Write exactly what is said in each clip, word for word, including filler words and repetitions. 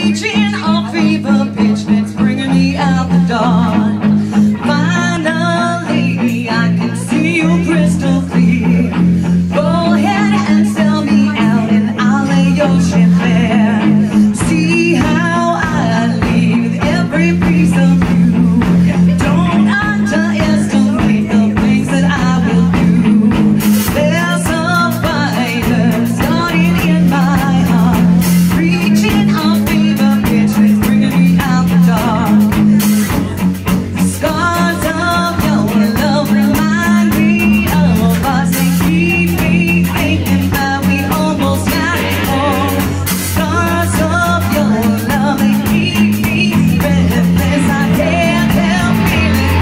reaching a fever pitch that's bringing me out the dawn. Finally, I can see you crystal clear. Go ahead and sell me out and I'll lay your ship bare. See how I leave every piece of you. Don't underestimate the things that I will do. There's a fire starting in my heart, reaching a fever pitch that's bringing me out the dark. The scars of your love remind me of us. They keep me thinking that we almost got it all. The scars of your love, they keep me breathless. I can't help feeling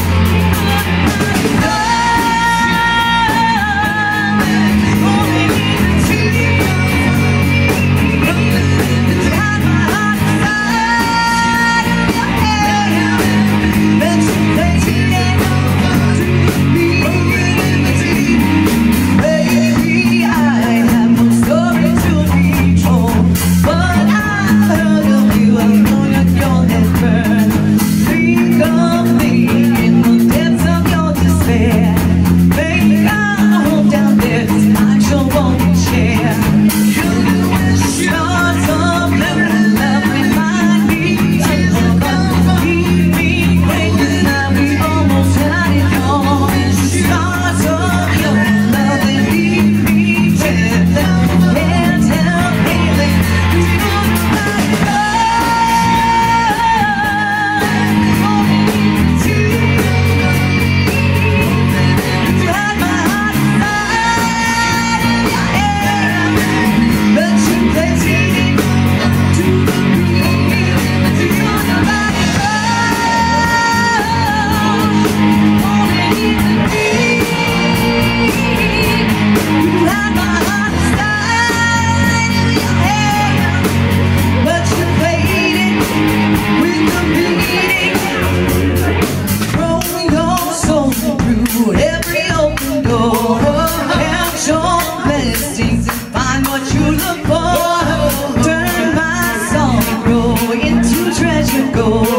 go.